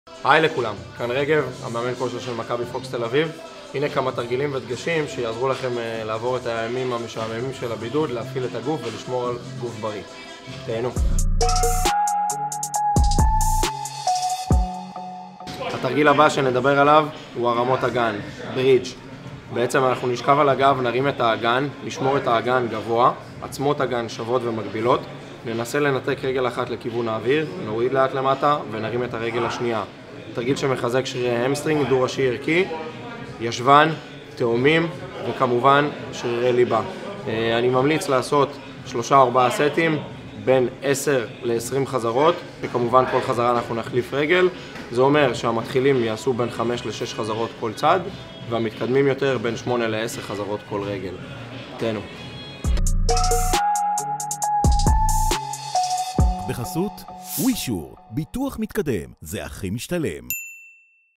היי לכולם, כאן רגב, המאמן כושר של מכבי פוקס תל אביב. הנה כמה תרגילים ודגשים שיעזרו לכם לעבור את הימים המשעממים של הבידוד, להפעיל את הגוף ולשמור על גוף בריא. תהנו. התרגיל הבא שנדבר עליו הוא הרמות אגן, ברידג'. בעצם אנחנו נשכב על הגב, נרים את האגן, נשמור את האגן גבוה, עצמות אגן שוות ומקבילות, ננסה לנתק רגל אחת לכיוון האוויר, נוריד לאט למטה ונרים את הרגל השנייה. תרגיל שמחזק שרירי המסטרינג, דו ראשי ערכי, ישבן, תאומים וכמובן שרירי ליבה. אני ממליץ לעשות 3-4 סטים בין 10 ל-20 חזרות, וכמובן כל חזרה אנחנו נחליף רגל. זה אומר שהמתחילים יעשו בין 5 ל-6 חזרות כל צד, והמתקדמים יותר בין 8 ל-10 חזרות כל רגל. תהנו. בחסות ווישור, ביטוח מתקדם, זה הכי משתלם.